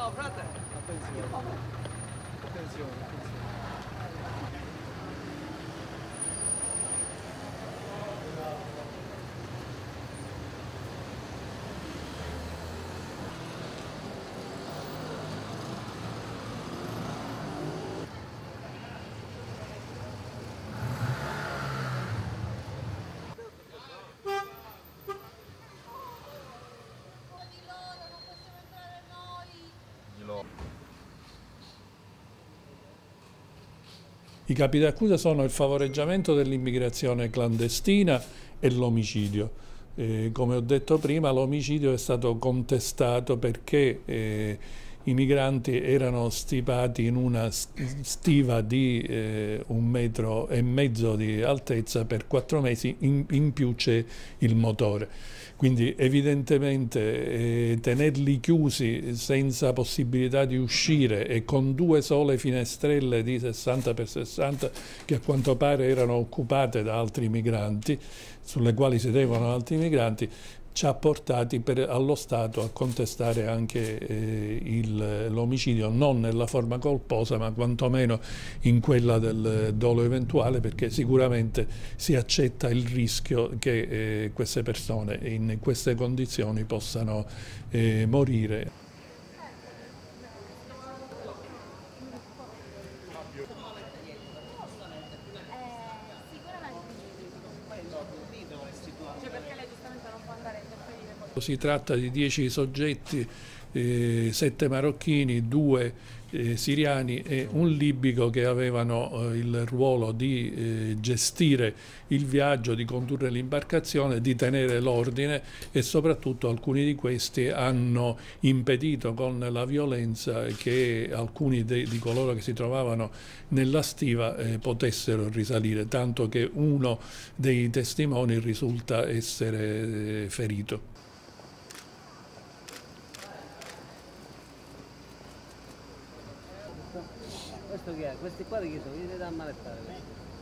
Attenzione, attenzione. I capi d'accusa sono il favoreggiamento dell'immigrazione clandestina e l'omicidio. Come ho detto prima, l'omicidio è stato contestato perché i migranti erano stipati in una stiva di 1,5 metri di altezza per 4 mesi, in più c'è il motore. Quindi evidentemente tenerli chiusi senza possibilità di uscire e con 2 sole finestrelle di 60 per 60 che a quanto pare erano occupate da altri migranti, sulle quali sedevano altri migranti, ci ha portati allo Stato a contestare anche l'omicidio, non nella forma colposa, ma quantomeno in quella del dolo eventuale, perché sicuramente si accetta il rischio che queste persone in queste condizioni possano morire. Si tratta di 10 soggetti, 7 marocchini, 2 siriani e un libico che avevano il ruolo di gestire il viaggio, di condurre l'imbarcazione, di tenere l'ordine e soprattutto alcuni di questi hanno impedito con la violenza che alcuni di coloro che si trovavano nella stiva potessero risalire, tanto che uno dei testimoni risulta essere ferito. Questo che è? Questi qua di chi sono? Venite da ammanettare.